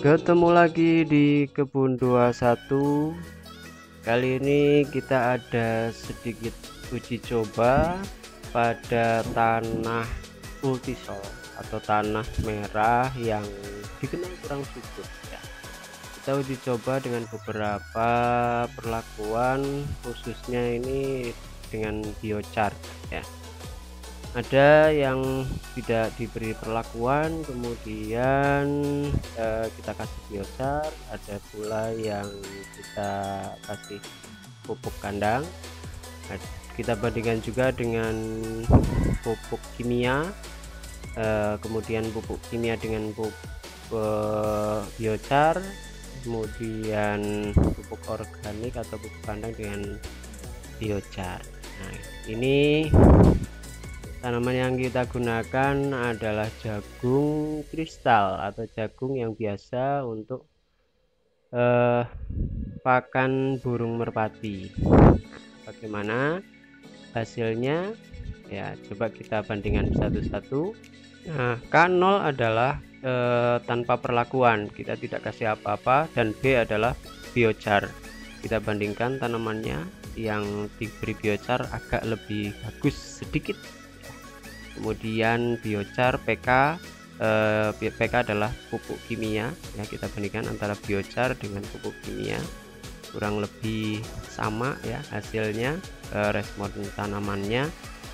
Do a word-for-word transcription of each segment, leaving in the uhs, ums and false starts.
Ketemu lagi di Kebun dua puluh satu. Kali ini kita ada sedikit uji coba pada tanah multisol atau tanah merah yang dikenal kurang subur ya. Kita uji coba dengan beberapa perlakuan, khususnya ini dengan biochar ya. Ada yang tidak diberi perlakuan, kemudian eh, kita kasih biochar, ada pula yang kita kasih pupuk kandang. Nah, kita bandingkan juga dengan pupuk kimia, eh, kemudian pupuk kimia dengan pupuk eh, biochar, kemudian pupuk organik atau pupuk kandang dengan biochar. Nah, ini tanaman yang kita gunakan adalah jagung kristal atau jagung yang biasa untuk eh, pakan burung merpati. Bagaimana hasilnya? Ya, coba kita bandingkan satu-satu. Nah, K nol adalah eh, tanpa perlakuan, kita tidak kasih apa-apa, dan B adalah biochar. Kita bandingkan tanamannya, yang diberi biochar agak lebih bagus sedikit. Kemudian biochar P K, eh, P K adalah pupuk kimia ya, kita bandingkan antara biochar dengan pupuk kimia, kurang lebih sama ya hasilnya, eh, respon tanamannya.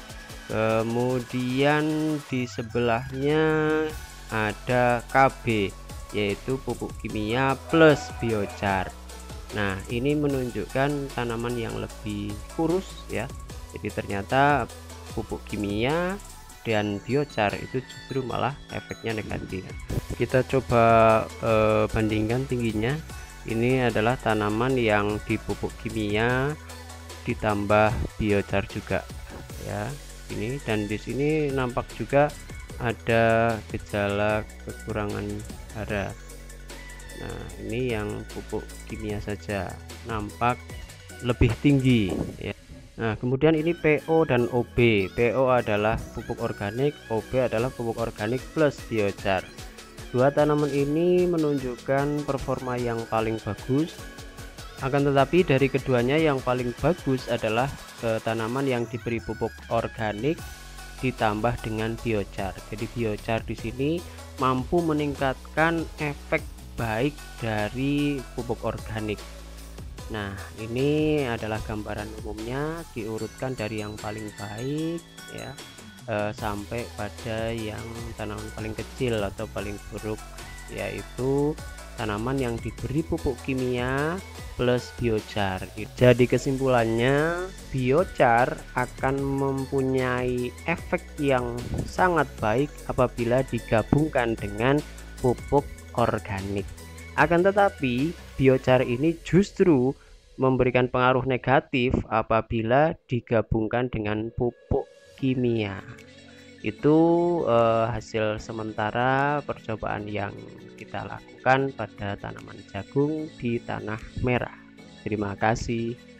Kemudian di sebelahnya ada K B, yaitu pupuk kimia plus biochar. Nah, ini menunjukkan tanaman yang lebih kurus ya, jadi ternyata pupuk kimia dan biochar itu justru malah efeknya negatif. Kita coba eh, bandingkan tingginya. Ini adalah tanaman yang dipupuk kimia ditambah biochar juga ya, ini, dan di sini nampak juga ada gejala kekurangan hara. Nah, ini yang pupuk kimia saja nampak lebih tinggi ya. Nah, kemudian ini P O dan O B. P O adalah pupuk organik, O B adalah pupuk organik plus biochar. Dua tanaman ini menunjukkan performa yang paling bagus. Akan tetapi dari keduanya yang paling bagus adalah eh, tanaman yang diberi pupuk organik ditambah dengan biochar. Jadi biochar di sini mampu meningkatkan efek baik dari pupuk organik. Nah, ini adalah gambaran umumnya, diurutkan dari yang paling baik ya eh, sampai pada yang tanaman paling kecil atau paling buruk, yaitu tanaman yang diberi pupuk kimia plus biochar. Jadi kesimpulannya, biochar akan mempunyai efek yang sangat baik apabila digabungkan dengan pupuk organik. Akan tetapi biochar ini justru memberikan pengaruh negatif apabila digabungkan dengan pupuk kimia. Itu eh, hasil sementara percobaan yang kita lakukan pada tanaman jagung di tanah merah. Terima kasih.